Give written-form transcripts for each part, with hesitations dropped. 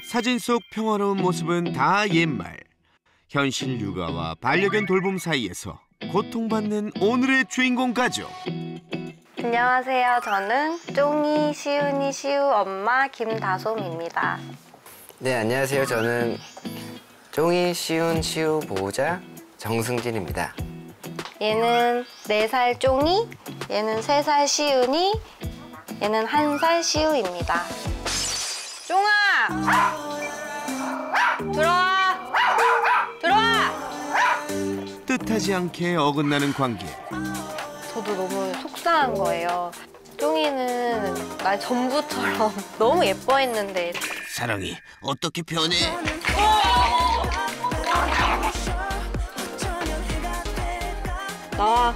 사진 속 평화로운 모습은 다 옛말. 현실 육아와 반려견 돌봄 사이에서 고통받는 오늘의 주인공 가족. 안녕하세요. 저는 쫑이, 시윤이, 시우 엄마 김다솜입니다. 네, 안녕하세요. 저는 쫑이, 시윤, 시우 보호자 정승진입니다. 얘는 4살 쫑이, 얘는 3살 시윤이, 얘는 1살 시우입니다. 쫑아! 들어와! 들어와! 뜻하지 않게 어긋나는 관계. 저도 너무 속상한 거예요. 쫑이는 날 전부처럼 너무 예뻐했는데 사랑이 어떻게 변해? 나와.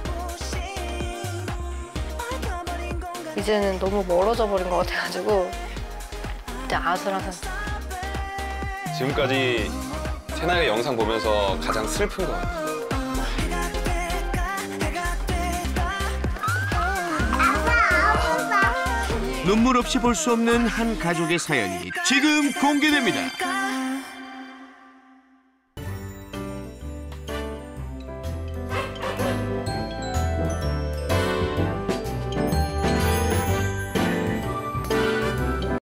이제는 너무 멀어져 버린 것 같아가지고 진짜 아슬아슬. 지금까지 채널의 영상 보면서 가장 슬픈 것 같아요. 눈물 없이 볼 수 없는 한 가족의 사연이 지금 공개됩니다.